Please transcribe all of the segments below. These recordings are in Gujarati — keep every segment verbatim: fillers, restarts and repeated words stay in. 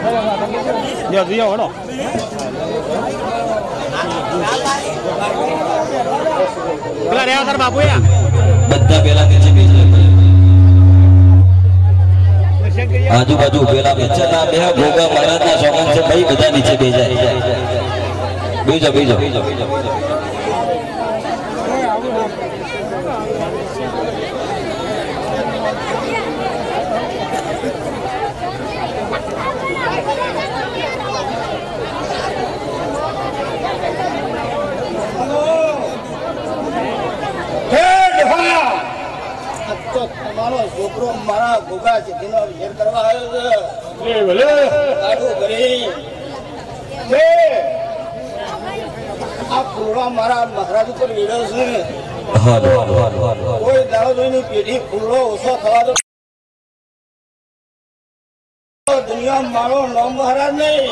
જો દિયો વડો પેલા રેવા તાર બાપુ યા બધા પેલા નીચે બેસી આજુબાજુ પેલા બેચના બે ભોગા મહારાજના સોગન છે ભાઈ બધા નીચે બેસાય બેજો બેજો છોકરો મારા ભોગા છે તેનો વિચાર કરવા આવ્યો છે આ ફૂલવા મારા મહારાજ ઉપર વેડ્યો છે કોઈ દાડો જોઈને પેઢી ફૂલો ઓછો થવા દો દુનિયા મારો નામ મહારાજ નહીં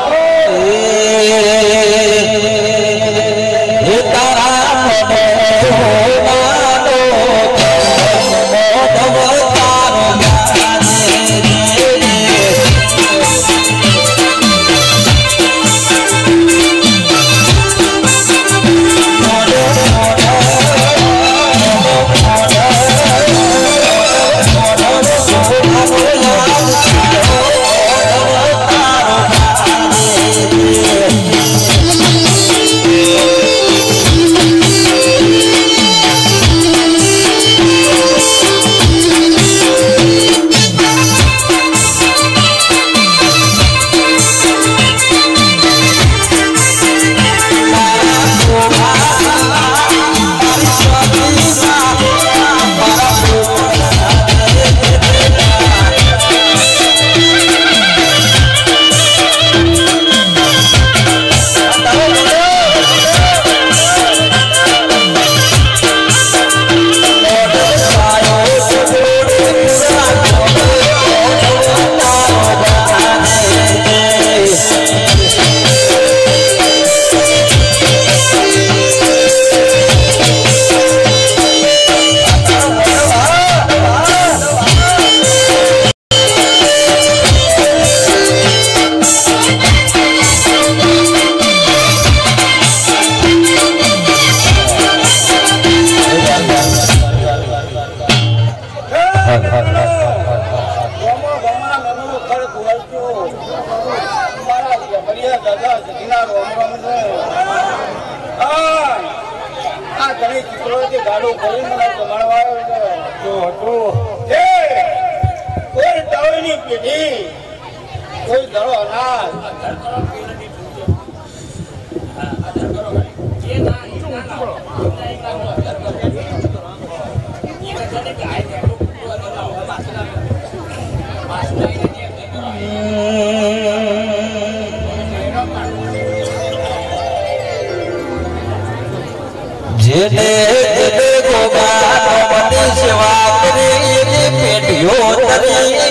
જેને ગોગા મની સેવા કરી એની પેઢીઓ તરી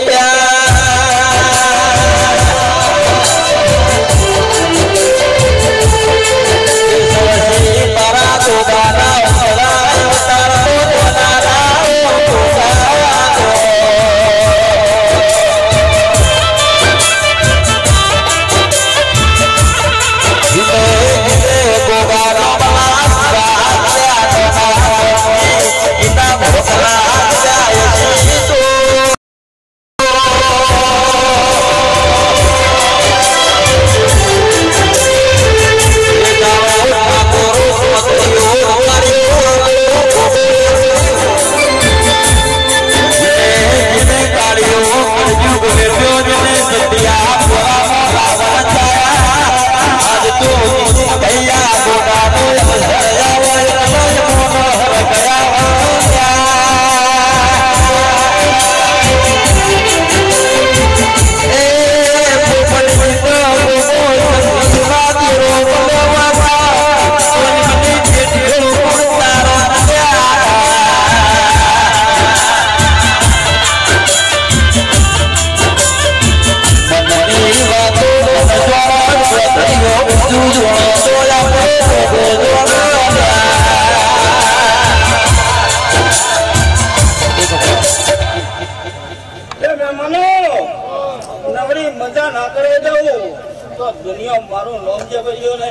તો દુનિયા મારું નામ જે ભર્યો ને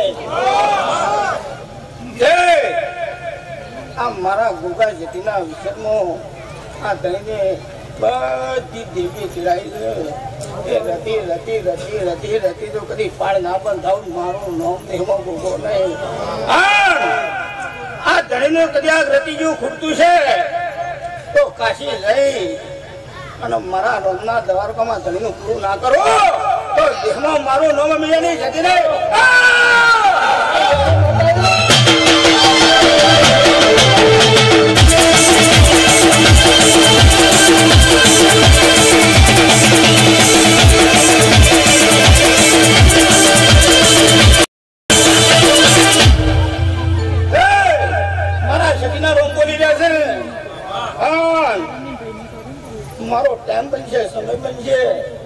આ મારા ગોગા જેટીના વિષયમાં આ દઈને બધી દેવી ચડાવી એ રતી રતી રતી રતી રતી તો કદી પાડ ના બંધાવું મારું નામ એમાં ગોગો નહીં. આ ધણીને કદાચ રતી જેવું ખૂટતું છે તો કાશી લઈ અને મારા રોમના દ્વારકામાં ધણીનું પૂરું ના કરો તો દેહમાં મારું નામ મિલની જતી નહીં. મારો ટાઈમ બનશે, સમય બનશે,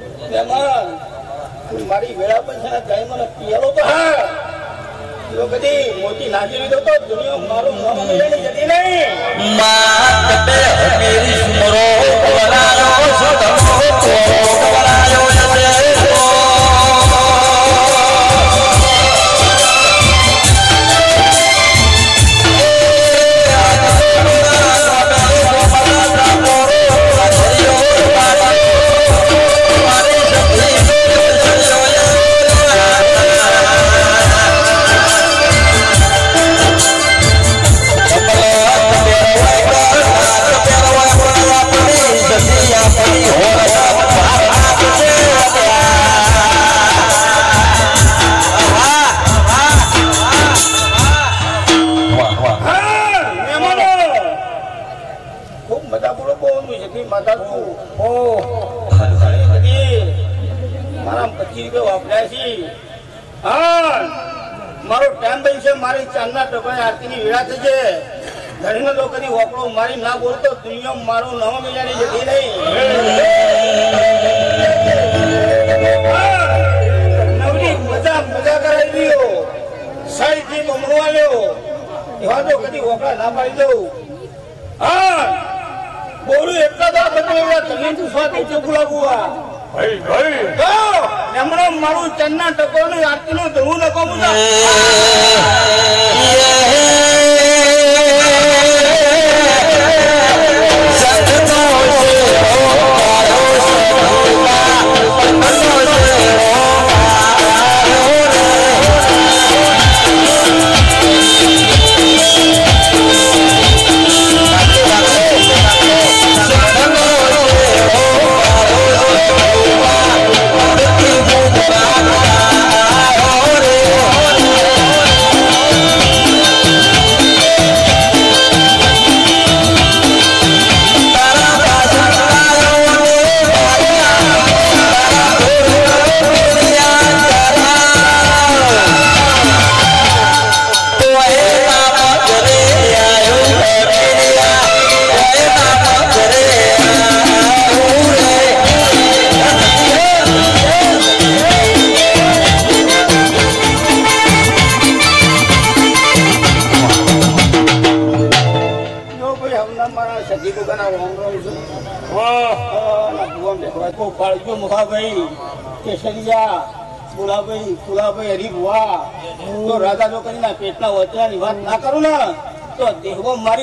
મારી વેળા બનશે ને કઈ મને પિયાલો તો હા જો કદી મોતી નાચી લીધો તો દુનિયા મારું નામ જતી નહીં. મારો ટાઈમ બનશે, મારી ચાંદના ટોકરા આરતીની વેળા થશે. ધણીનો તો કદી વપડો મારી ના બોલતો દુનિયા મારું નામ મિલાની જતી નહીં. નવરી મજા મજા કરાવી દીધો, સાડીથી બમણો આવ્યો એવા તો કદી વપડા ના પાડી દઉં. હા બોલું એટલા તો બદલે તમે તું સ્વાતી ચોખ્ખું લાગું હમણાં મારું ચન્ના ટકોરની આરતીનું ધવું નકો મુજા ફુલાભાઈ ફુલાભાઈ હરીફવા તો રાજા જો કરીને પેટના વચરાની વાત ના કરું ને તો દેહો મારી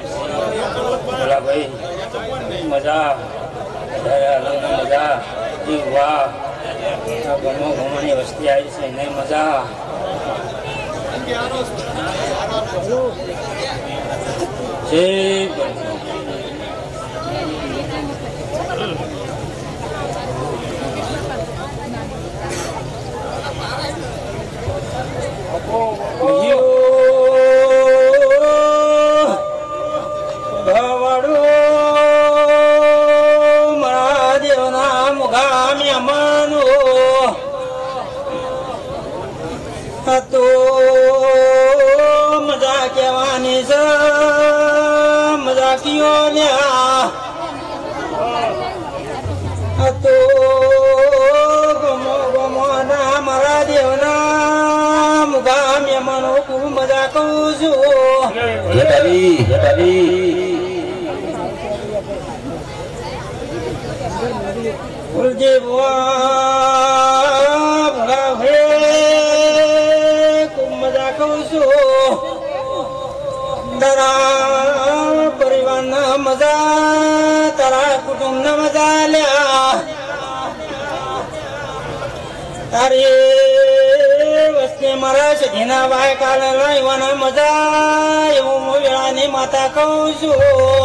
બોલા ભાઈ મજા મજા વાહ ગમો ગમોની વસ્તી આવી છે નહીં મજા છે તો મજા કહેવાની છે મજા કયો ને તો ગમો ગમો ના મારા દેવના મુગા મહેમાનો ખૂબ મજા કહું છું જે તારા પરિવારના મજા તારા કુટુંબના મજા લ્યા તારી વસ્તી મારા સધીના ભાઈ કાલે લાવવાના મજા એવું હું વેળાની માતા કહું છું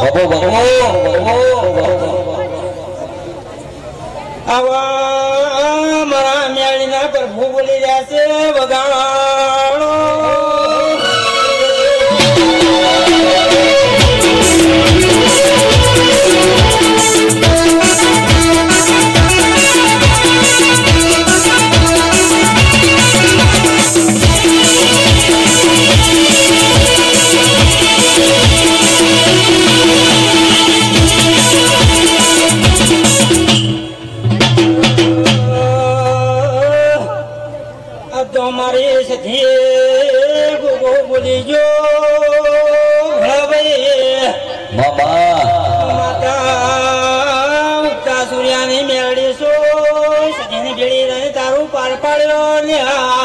આવા મારા મેળીના પ્રભુ બોલી રહ્યા છે વગાડો મારી સધી ગોગો બોલી જો માતા ઉગતા સૂર્યાની મેળડી છો સધીની ભેળી રહી તારું પાર પાડ્યો ને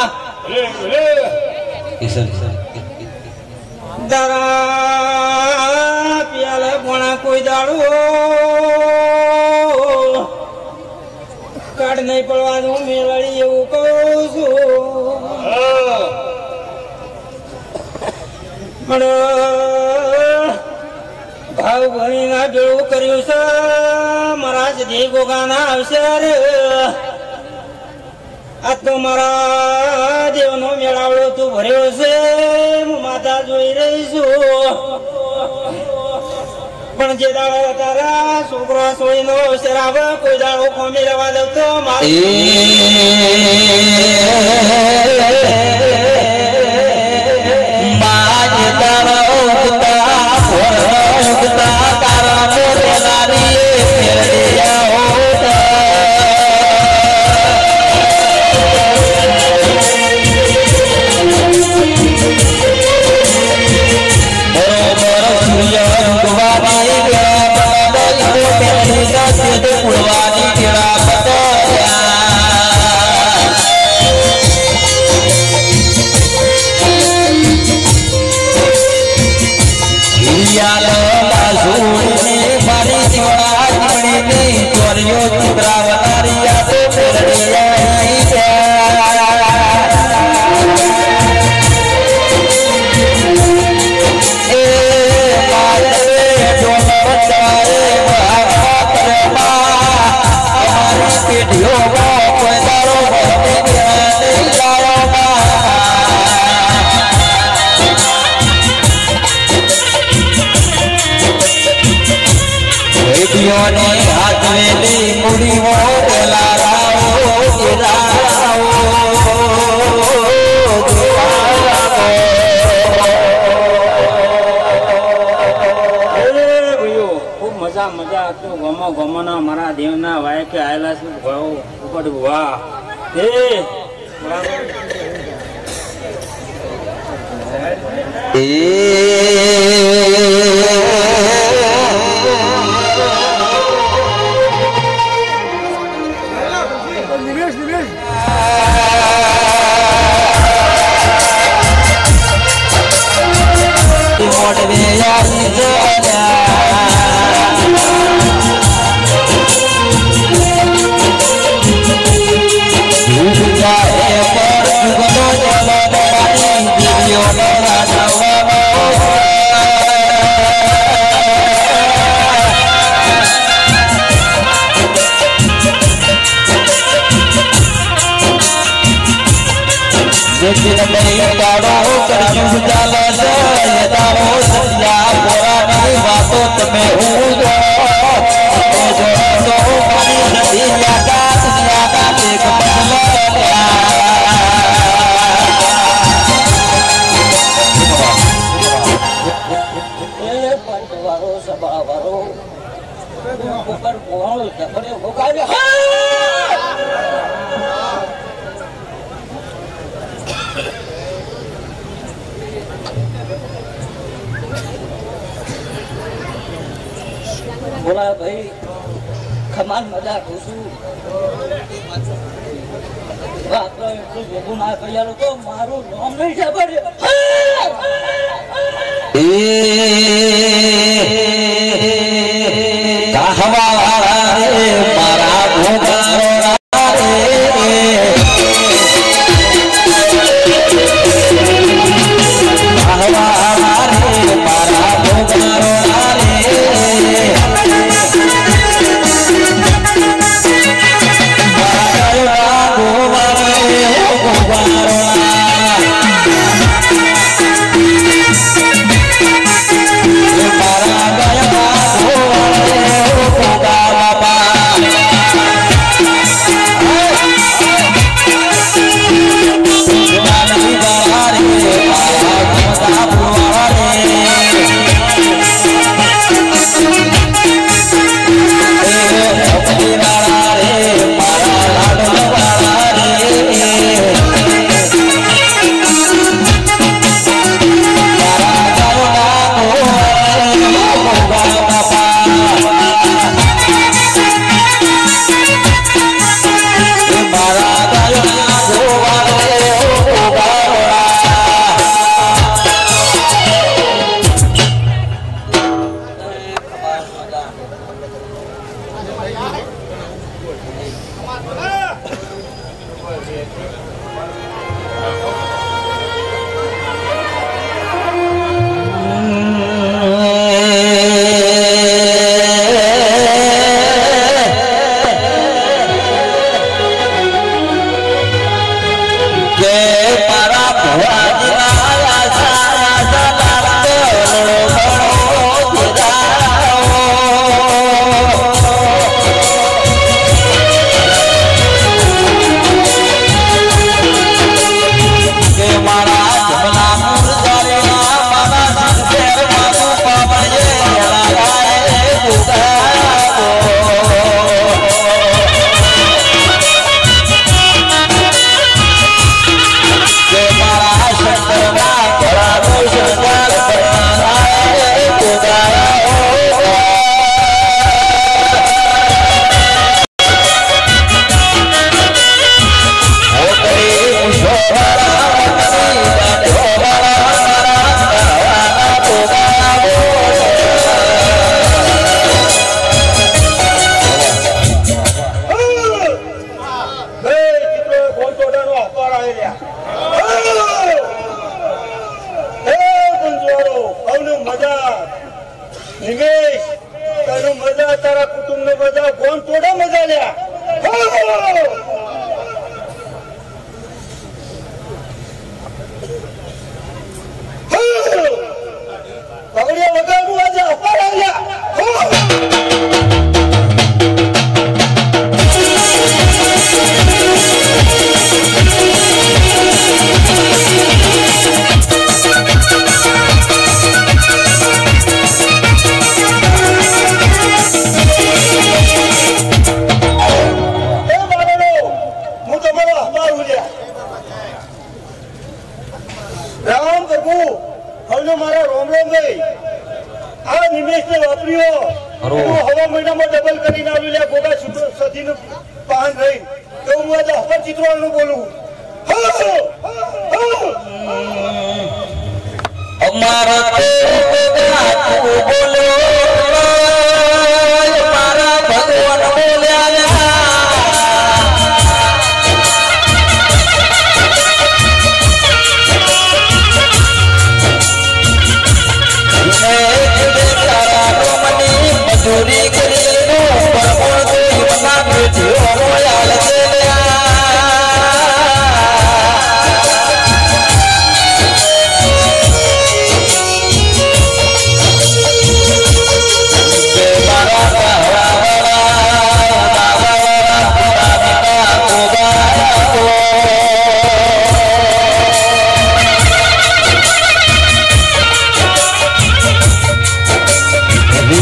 તારા પિયાલા પોણા કોઈ દાડો કાઢ નહીં પડવાનું મેળડી એવું કહું છું ભાવ ભણી ના ભેળું કર્યું છે મારા સધી ગોગાના અવસર આ તો મારા દેવનો મેળાવડો તું ભર્યો છે હું માતા જોઈ રહી છું પણ જે દાડો તારા છોકરો સોળીનો શરાબ કોઈ દાડો ખોમી રહેવા દઉં તો મજા તો ગમો ગમોના મારા દેવના વાય કે આયેલા છે ભાવ ઉપર વાહ એ નિવેશ નિવેશ મોડ વે યાર तो તમે હું જો જો તો મારી નદી યાકા દુનિયા કા એક બદલો એ પંચવારો સભાવારો ઉપર કોણ જબરે હોગાડે बोला भाई खमान मजा खुशू रात એટલું ભેગું ના કર્યા તો મારું નામ નહીં ખબર એ કહવા રે મારા ભોગા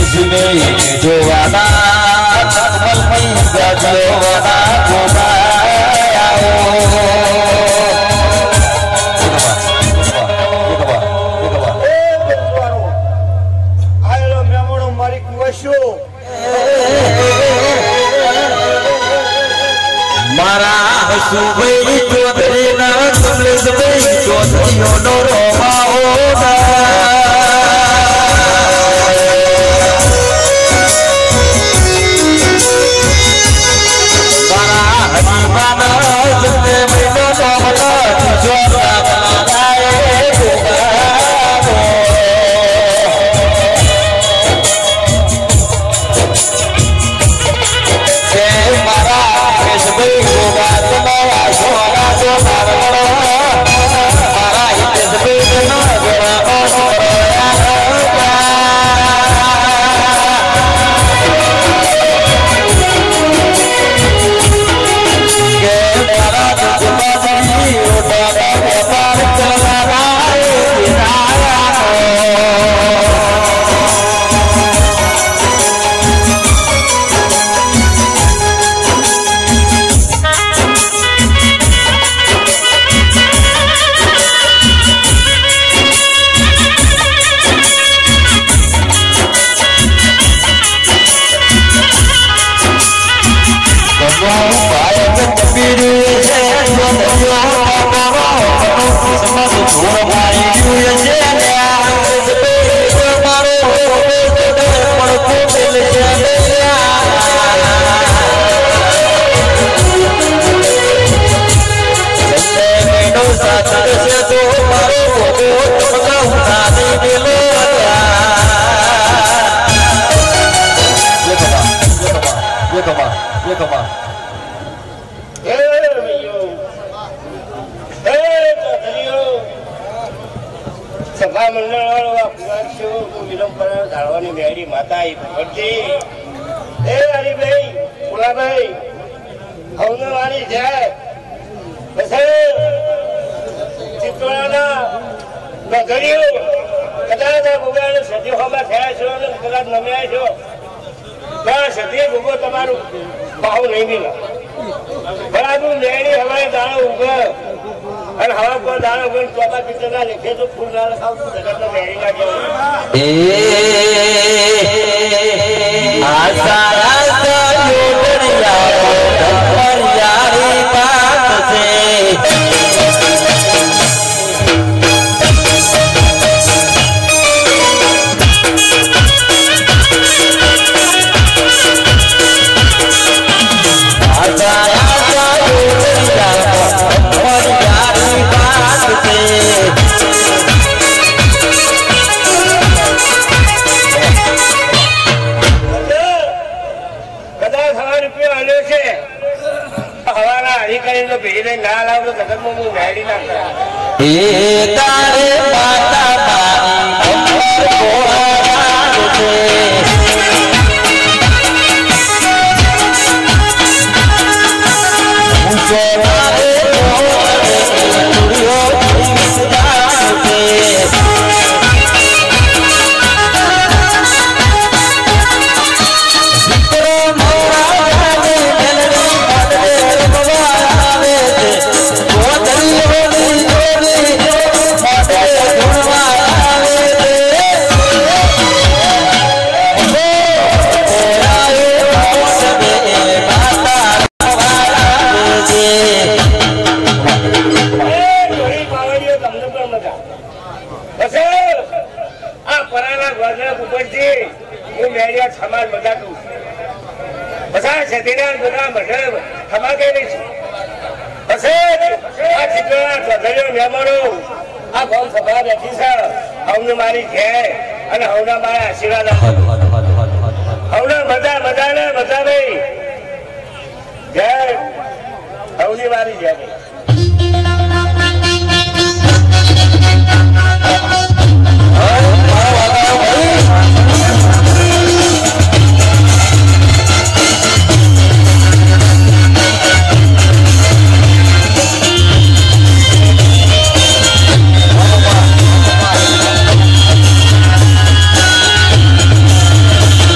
Thank you.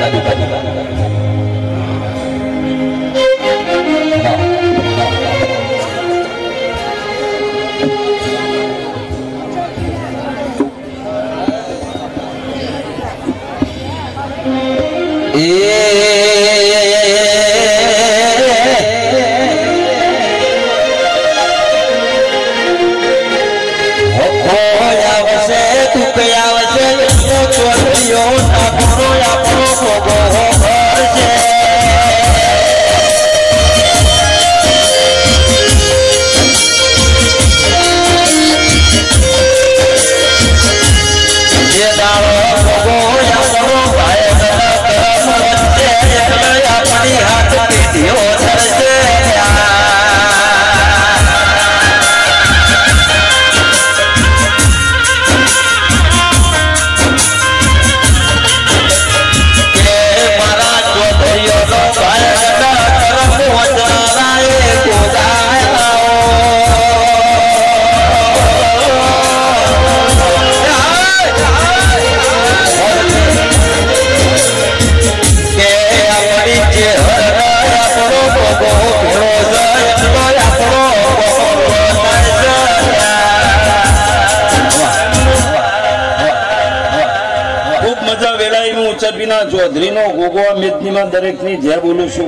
ચૌધરી નો ગોગો મેદનીમાં દરેક ની જય બોલું છું.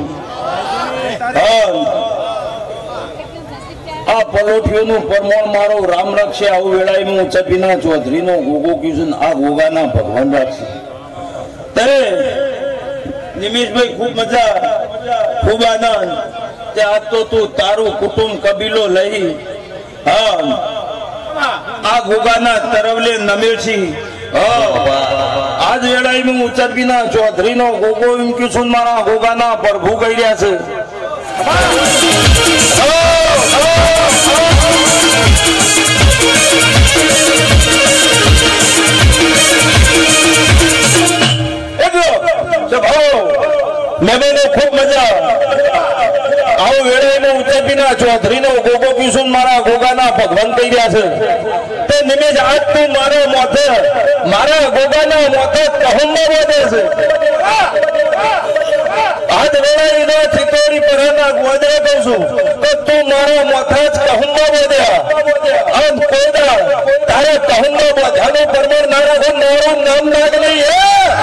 આ પલોઠીઓનું પરમોણ મારો રામ રક્ષે આવું વેળાએ હું ચપીના ચૌધરી નો ગોગો કીધું આ ગોગાના ભગવાન રાખશે. ત્યારે નિમેશભાઈ ખૂબ મજા ખૂબ આનંદ તે આજ તો તું તારું કુટુંબ કબીલો લઈ હા આ ગોગાના તરવલે નમેશી આજ વેળાએ હું ચરબીના ચૌધરી નો ગોગો એમ કીધું મારા ગોગાના પ્રભુ કહી રહ્યા છે. ખૂબ મજા આવું વેળાએ ઉચરબીના ચૌધરી નો ગોગો કીધું મારા ગોગાના ભગવાન કહી રહ્યા છે. તે નિમેશ આજ તું મારો મોથે મારા ગોગાના મોથે કહુંમાં વધે છે. આજ વેળાએ નો ચિત્તોડી પરના ગોદરે કહું છું તો તું મારો મોથે જ કહુંમાં વધ્યા આમ કોઈદા તારે કહુંમાં બધાનું પરમાણ ના રાખો મારું નામ નાગ નહીં હે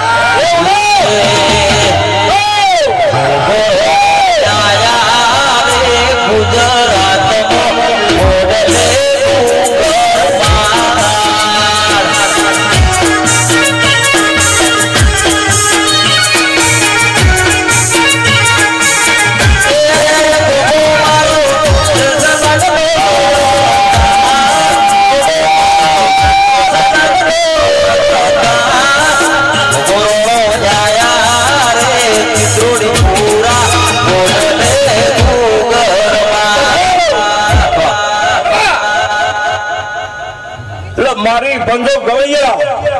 મારી બંધો ગવૈયા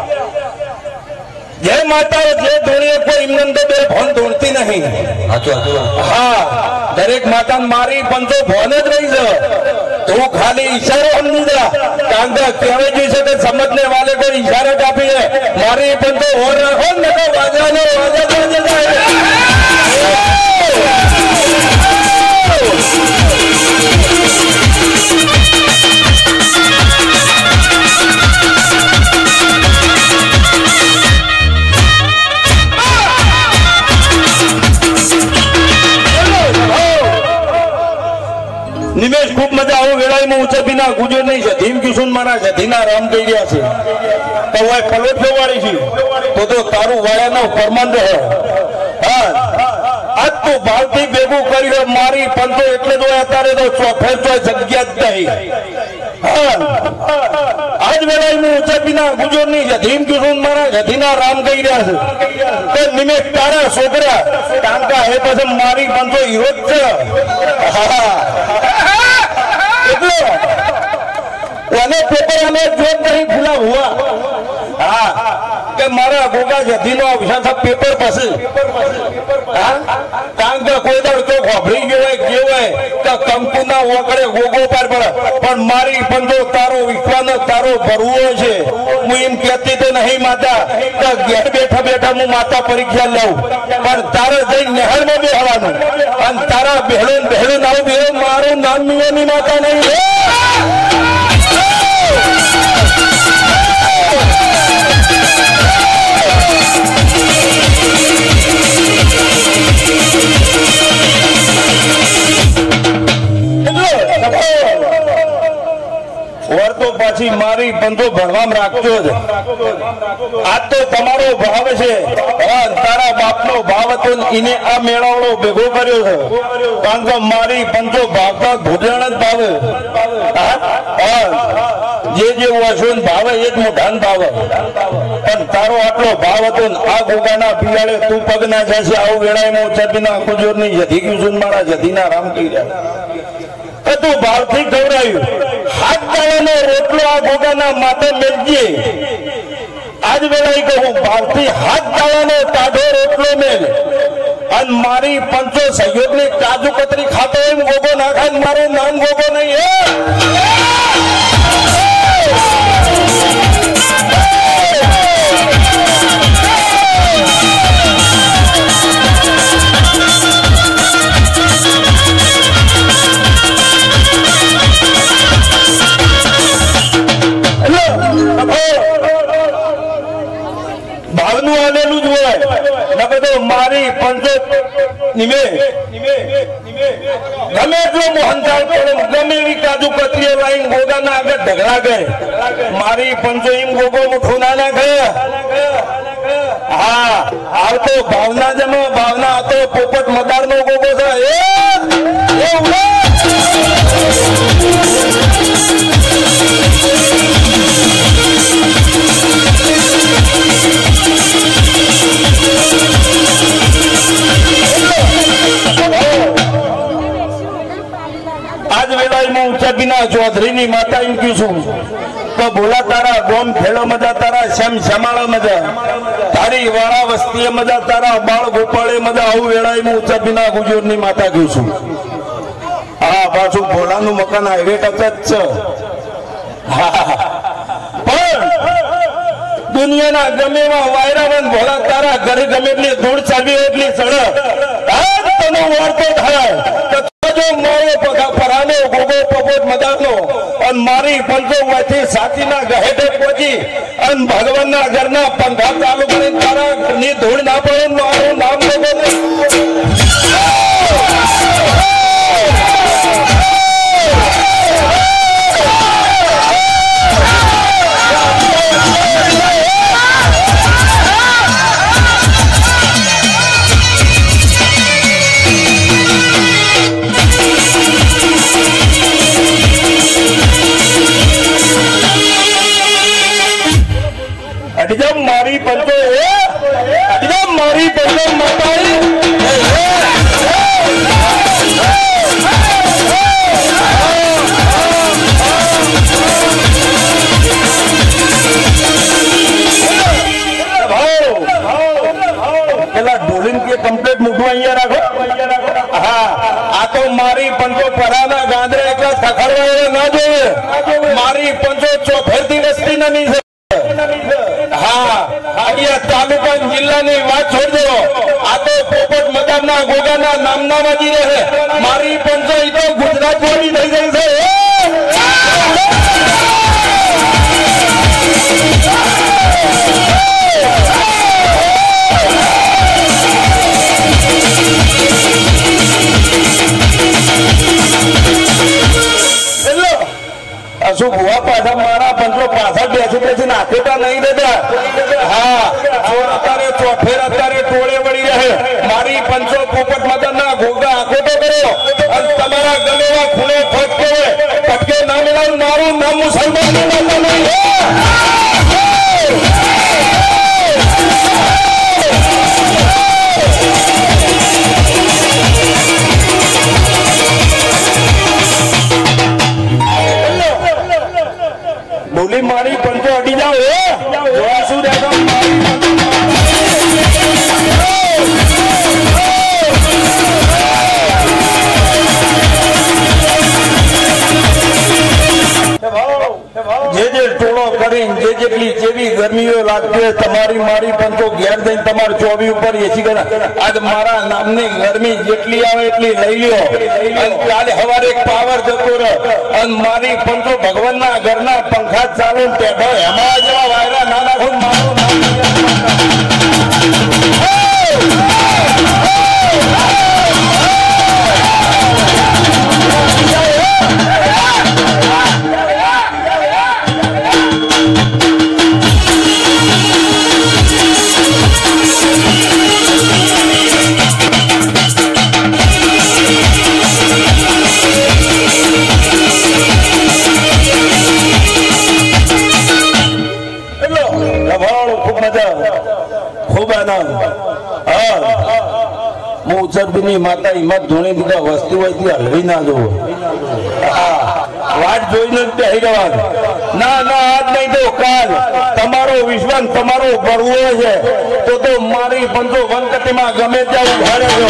જય માતા જે ધોણીએ કોઈ ઇમનંદ બે ભણ ધોણતી નહીં. હા દરેક માતા મારી બંધો ભણ જ રહી છે. તું ખાલી ઈશારો સમજી જા કારણ કે કહેવાય જોઈ છે કે સમજને વાલે કોઈ ઈશારો કાપી છે મારી બંધો હોર રાખો ને તો વાજાનો વાજા વાજે જાય. નિમેશ ખૂબ મજા આવું વેળામાં ઉચબીના ગુજો નહીં છે ધીમ કિશોર મારા જધીના રામ કહી રહ્યા છે તો હું પલોઠો વાળી છું તો તો તારું વાળાનો ફરમાન રહે. હા આજ તું ભાવથી ભેગું કર્યું મારી પંતો એટલે જ અત્યારે તો ચોફે તો જગ્યા જ નહીં. હા આજ વેળામાં ઉચબીના ગુજો નહીં છે ધીમ કિશોર મારા જધીના રામ કહી રહ્યા છે તો નિમેશ તારા છોકરા કાંકા હે પછી મારી પંતો હીરો જ છે. હા પેપર અમે જોત નહીં ખુલા હુआ હા કે મારા ગોગા જધીનો અવસાન પેપર પાસે કારણ કે કોઈ દાડ તો ખોભરી ગયો હોય ગયો હોય કે કંકુના વખડે ગોગો પાર પડે પણ મારી પંજો તારો વિખવાનો તારો ભરવો છે હું એમ કહેતી તો નહીં માતા કે ઘેર બેઠા બેઠા હું માતા પરીક્ષા લઉં પણ તારે જઈને નહેરમાં બેહવાનું અને તારા બહેનો બહેનો નામ બે મારું નામ મિયાની માતા નહીં તો પાછી મારી પંજો ભણવામાં રાખજો જ આ તો તમારો ભાવ છે તારા બાપનો ભાવ હતો એને આ મેળાવડો ભેગો કર્યો છે કારણ કે મારી પંજો ભાવતા ભોજન જ ભાવે જે જે વાસો ભાવે એ જ મોઢાન ભાવે પણ તારો આટલો ભાવ હતો આ ગોગાના પિયાળે તું પગ ના જશે આવું વેળામાં ચપીના કુજોર ની જધી ગયું મારા જધીના રામ કહી રહ્યા તું ભાવથી ગૌરાયું હાથ દાવાનો રોટલો આ ગોગાના માથે મેળજે આજ વેળાએ કહું ભાવથી હાથ દાવાનો ટાઢો રોટલો મેળ અને મારી પંચો સહયોગ ની કાજુ કતરી ખાતો એમ ગોગો ના ખાય મારું નામ ગોગો નહીં હે ભાવનું આલેલું જ હોય ન બધો મારી પંચો નિમે ગમે એટલો મોહનથાળ પડે ગમે એવી કાજુ કતરીઓ લાઈન ગોગાના આગળ ઢગલા ગયે મારી પંચો એમ ગોગો મુઠું ના નાખે હા આવતો ભાવના જમો ભાવના હતો પોપટ મદાર નો ગોગો છે આજ વેલામાં ઊંચા બિના ચૌધરી ની માતા એમ કહું છું તો બોલા તારા ગોમ ખેડો મજા તારા શ્યામ શ્યામાળા મજા તારી વાળા વસ્તીએ મજા તારા બાળ ગોપાળે મજા આવું વેળામાં ઊંચા બિના ગુજોર ની માતા કહું છું હા પાછું ભોલાનું મકાન હાઈવે ટચ જ છે પણ દુનિયાના ગમે એવા વાયરાવન ભોલા તારા ઘરે ગમે એટલી ધૂળ ચાવી એટલી સડક તનો વાર્તો થાય પરાનો ગોગો પપોટ મદાનો અને મારી પંચો માંથી સાચીના ગહેડે પહોંચી અને ભગવાનના ઘરના પંખા ચાલુ કરીને તારા ની ધૂળ ના પડે મારું નામ ગોગો અડજમ મારી પંચો અડજમ મારી પંચો માતાની પેલા ઢોલીન કે કમ્પ્લેટ મૂકવા અહીંયા રાખો હા આ તો મારી પંચો પરાના ગાંધરે એકલા ખખડવા ના જોઈએ મારી પંચો ચોફેરથી વસ્તી નહીં છે હા અહીંયા તાલુકા જિલ્લાની વાત છોડ દો આ તો પોપટ મદારના ગોગાના નામના વાજી રહે મારી પંચો ઈ તો ગુજરાત વાળી થઈ ગઈ છે શું ભુવા પાછા મારા પંચો પાછળ બેસી બેસી નાખેતા નહીં દેતા હા ચોર અત્યારે ચોફેર અત્યારે ટોળે વળી રહે મારી પંચો પોપટ મદનના ઘોઘા આખોટો કર્યો અને તમારા ગલેવા ખૂણે ફટકે ફટકે ના મિલાવું મારું નામ મુસલમાન નહીં બોલી મારી પંચો અડી જાઓ શું દેખો મારી લાગતી હોય તમારી મારી પંચો ઘેર જઈને તમારે ચોવી ઉપર એસી કરા આજ મારા નામની ગરમી જેટલી આવે એટલી લઈ લ્યો અને કાલે સવારે એક પાવર જતો રહે અને મારી પંચો ભગવાનના ઘરના પંખા ચાલુ ટેઢો એમાં જેવા વાયરા ના નાખો મારું નામ ઉચરબીની માતા હિંમત ધોણી દીધા વસ્તી હોય ત્યાં હલવી ના જોવો વાત જોઈને જ પહેરી જવાનું ના ના આજ નહીં તો કાલ તમારો વિશ્વાસ તમારો ભરવો છે તો તો મારી પંચો વનકટીમાં ગમે ત્યાં ઉભાડે છો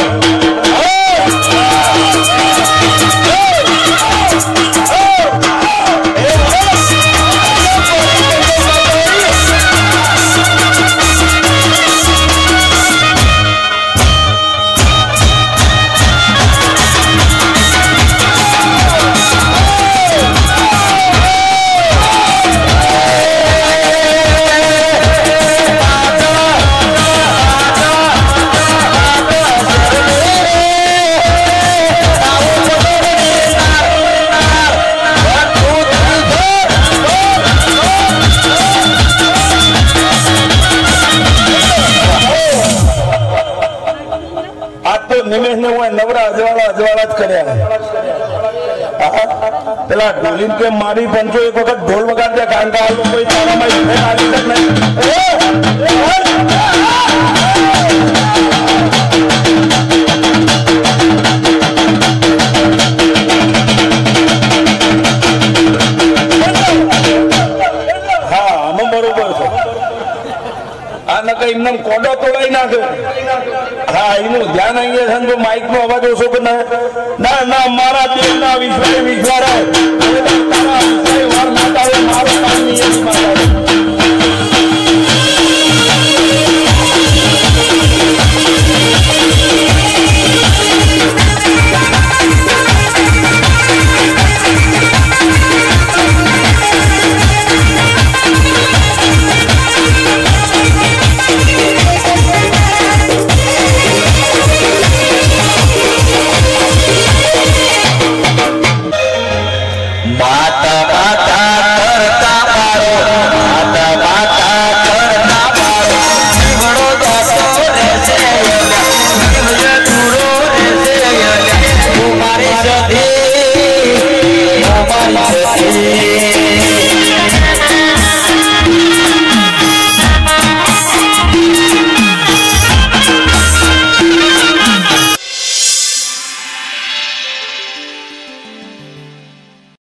નિમેશ ને હું નવરા અજવાળા અજવાળા જ કર્યા પેલા ઢોલી કે મારી પંચો એક વખત ઢોલ વગાડ્યા કારણ કે આ લોકો હા આમાં બરોબર છે આ નકા એમને કોડો તોડાઈ નાખે હા એનું ધ્યાન અહીંયા છે જો માઇક નો અવાજ ઓછો કે ના ના મારા દેવ ના વિશ્વાસ વિશ્વાસ વાર માતા મારો કામ